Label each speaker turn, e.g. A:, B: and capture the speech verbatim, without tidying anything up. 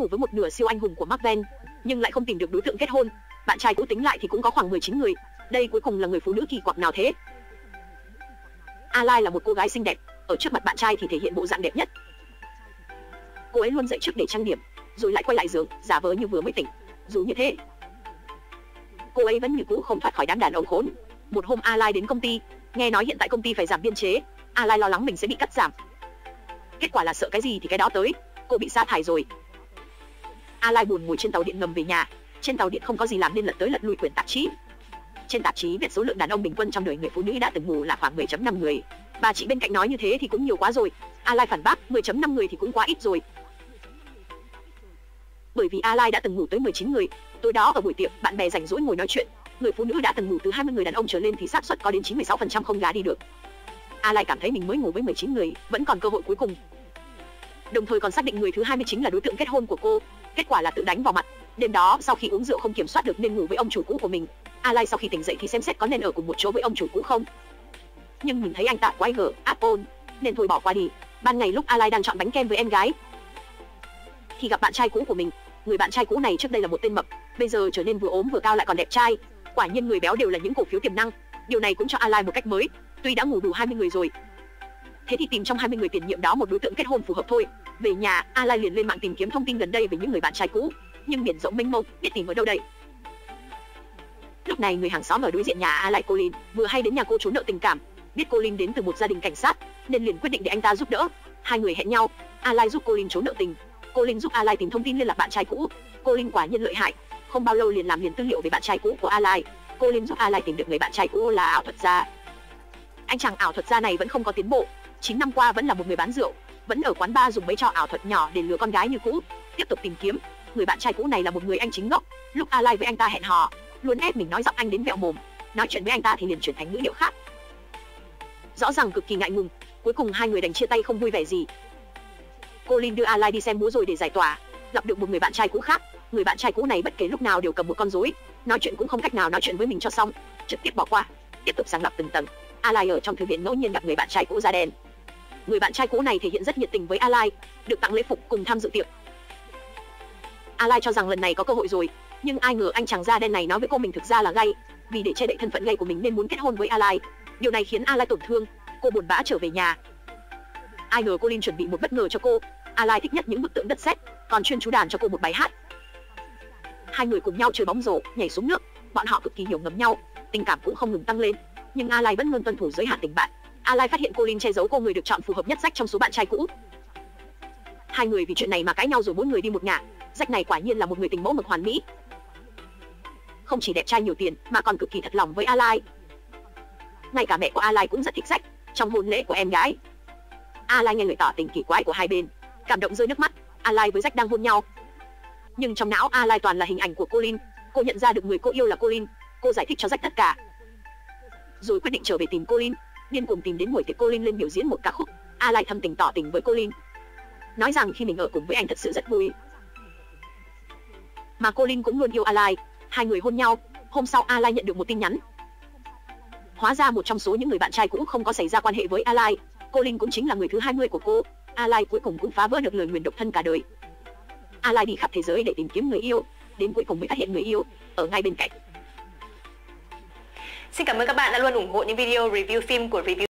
A: ngủ với một nửa siêu anh hùng của Marvel, nhưng lại không tìm được đối tượng kết hôn. Bạn trai cũ tính lại thì cũng có khoảng mười chín người. Đây cuối cùng là người phụ nữ kỳ quặc nào thế? Alai là một cô gái xinh đẹp, ở trước mặt bạn trai thì thể hiện bộ dạng đẹp nhất. Cô ấy luôn dậy trước để trang điểm, rồi lại quay lại giường, giả vờ như vừa mới tỉnh. Dù như thế, cô ấy vẫn như cũ không thoát khỏi đám đàn ông khốn. Một hôm Alai đến công ty, nghe nói hiện tại công ty phải giảm biên chế. Alai lo lắng mình sẽ bị cắt giảm. Kết quả là sợ cái gì thì cái đó tới, cô bị sa thải rồi. Alai buồn ngồi trên tàu điện ngầm về nhà. Trên tàu điện không có gì làm nên lật tới lật lui quyển tạp chí. Trên tạp chí viết số lượng đàn ông bình quân trong đời người phụ nữ đã từng ngủ là khoảng mười phẩy năm người. Bà chị bên cạnh nói như thế thì cũng nhiều quá rồi. Alai phản bác, mười phẩy năm người thì cũng quá ít rồi. Bởi vì Alai đã từng ngủ tới mười chín người. Tối đó ở buổi tiệc, bạn bè rảnh rỗi ngồi nói chuyện. Người phụ nữ đã từng ngủ từ hai mươi người đàn ông trở lên thì xác suất có đến chín mươi sáu phần trăm không gả đi được. Alai cảm thấy mình mới ngủ với mười chín người, vẫn còn cơ hội cuối cùng. Đồng thời còn xác định người thứ hai mươi chín là đối tượng kết hôn của cô. Kết quả là tự đánh vào mặt. Đêm đó, sau khi uống rượu không kiểm soát được nên ngủ với ông chủ cũ của mình. Alai sau khi tỉnh dậy thì xem xét có nên ở cùng một chỗ với ông chủ cũ không. Nhưng nhìn thấy anh ta quái gở, áp ôn, nên thôi bỏ qua đi. Ban ngày lúc Alai đang chọn bánh kem với em gái, thì gặp bạn trai cũ của mình. Người bạn trai cũ này trước đây là một tên mập, bây giờ trở nên vừa ốm vừa cao lại còn đẹp trai. Quả nhiên người béo đều là những cổ phiếu tiềm năng. Điều này cũng cho Alai một cách mới. Tuy đã ngủ đủ hai mươi người rồi, thế thì tìm trong hai mươi người tiền nhiệm đó một đối tượng kết hôn phù hợp thôi. Về nhà, Alai liền lên mạng tìm kiếm thông tin gần đây về những người bạn trai cũ, nhưng biển rộng mênh mông, biết tìm ở đâu đây. Lúc này người hàng xóm ở đối diện nhà Alai, Colin, vừa hay đến nhà cô trốn nợ tình cảm. Biết Colin đến từ một gia đình cảnh sát, nên liền quyết định để anh ta giúp đỡ. Hai người hẹn nhau, Alai giúp Colin trốn nợ tình, Colin giúp Alai tìm thông tin liên lạc bạn trai cũ. Colin quả nhiên lợi hại, không bao lâu liền làm liền tư liệu về bạn trai cũ của Alai. Colin giúp Alai tìm được người bạn trai cũ là ảo thuật gia. Anh chàng ảo thuật gia này vẫn không có tiến bộ, chín năm qua vẫn là một người bán rượu, vẫn ở quán bar dùng mấy trò ảo thuật nhỏ để lừa con gái như cũ. Tiếp tục tìm kiếm, người bạn trai cũ này là một người anh chính gốc. Lúc Alai với anh ta hẹn hò, luôn ép mình nói giọng Anh đến vẹo mồm. Nói chuyện với anh ta thì liền chuyển thành ngữ điệu khác, rõ ràng cực kỳ ngại ngùng. Cuối cùng hai người đành chia tay không vui vẻ gì. Colin đưa Alai đi xem búa rồi để giải tỏa, gặp được một người bạn trai cũ khác. Người bạn trai cũ này bất kể lúc nào đều cầm một con rối, nói chuyện cũng không cách nào nói chuyện với mình cho xong, trực tiếp bỏ qua. Tiếp tục sàng lọc từng tầng, Alai ở trong thư viện ngẫu nhiên gặp người bạn trai cũ da đen. Người bạn trai cũ này thể hiện rất nhiệt tình với Alai, được tặng lễ phục cùng tham dự tiệc. Alai cho rằng lần này có cơ hội rồi, nhưng ai ngờ anh chàng da đen này nói với cô mình thực ra là gay, vì để che đậy thân phận gay của mình nên muốn kết hôn với Alai. Điều này khiến Alai tổn thương, cô buồn bã trở về nhà. Ai ngờ Colin chuẩn bị một bất ngờ cho cô. Alai thích nhất những bức tượng đất sét, còn chuyên chú đàn cho cô một bài hát. Hai người cùng nhau chơi bóng rổ, nhảy xuống nước, bọn họ cực kỳ hiểu ngầm nhau, tình cảm cũng không ngừng tăng lên. Nhưng Alai vẫn luôn tuân thủ giới hạn tình bạn. Alai phát hiện Colin che giấu cô người được chọn phù hợp nhất Jack trong số bạn trai cũ. Hai người vì chuyện này mà cãi nhau rồi mỗi người đi một ngả. Jack này quả nhiên là một người tình mẫu mực hoàn mỹ, không chỉ đẹp trai nhiều tiền mà còn cực kỳ thật lòng với Alai. Ngay cả mẹ của Alai cũng rất thích Jack. Trong hôn lễ của em gái, Alai nghe lời tỏ tình kỳ quái của hai bên, cảm động rơi nước mắt. Alai với Jack đang hôn nhau, nhưng trong não Alai toàn là hình ảnh của Colin. Cô nhận ra được người cô yêu là Colin. Cô giải thích cho Jack tất cả, rồi quyết định trở về tìm Colin. Điên cuồng tìm đến buổi tiệc Colin lên biểu diễn một ca khúc. Alai thâm tình tỏ tình với Colin, nói rằng khi mình ở cùng với anh thật sự rất vui, mà Colin cũng luôn yêu Alai. Hai người hôn nhau. Hôm sau Alai nhận được một tin nhắn, hóa ra một trong số những người bạn trai cũ không có xảy ra quan hệ với Alai. Colin cũng chính là người thứ hai mươi của cô. Alai cuối cùng cũng phá vỡ được lời nguyền độc thân cả đời. Alai đi khắp thế giới để tìm kiếm người yêu, đến cuối cùng mới phát hiện người yêu ở ngay bên cạnh.
B: Xin cảm ơn các bạn đã luôn ủng hộ những video review phim của Review